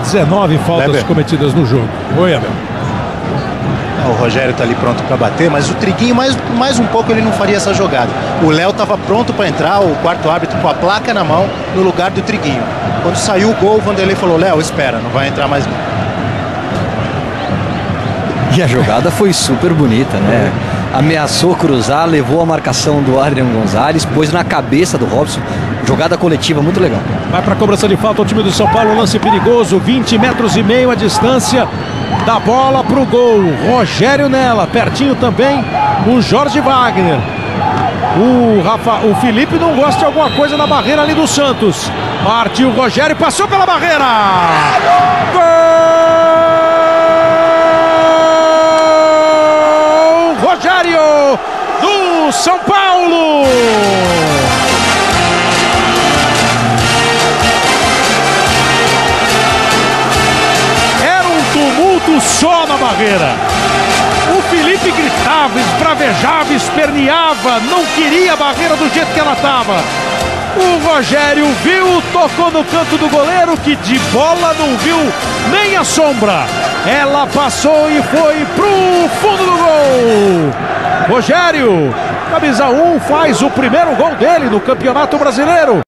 19 faltas cometidas no jogo. Oi, Abel. O Rogério tá ali pronto para bater, mas o Triguinho mais um pouco ele não faria essa jogada. O Léo estava pronto para entrar, o quarto árbitro com a placa na mão no lugar do Triguinho. Quando saiu o gol, o Vanderlei falou: Léo, espera, não vai entrar mais não. E a jogada foi super bonita, né? Ameaçou cruzar, levou a marcação do Adrian Gonzalez, pôs na cabeça do Robson. Jogada coletiva muito legal. Vai para a cobrança de falta o time do São Paulo, lance perigoso, 20,5 metros a distância da bola pro gol. Rogério nela, pertinho também o Jorge Wagner. O Felipe não gosta de alguma coisa na barreira ali do Santos. Partiu o Rogério, passou pela barreira. Gol! Rogério do São Paulo! Só na barreira. O Felipe gritava, esbravejava, esperneava, não queria a barreira do jeito que ela estava. O Rogério viu, tocou no canto do goleiro, que de bola não viu nem a sombra. Ela passou e foi pro fundo do gol. Rogério, camisa 1, faz o primeiro gol dele no Campeonato Brasileiro.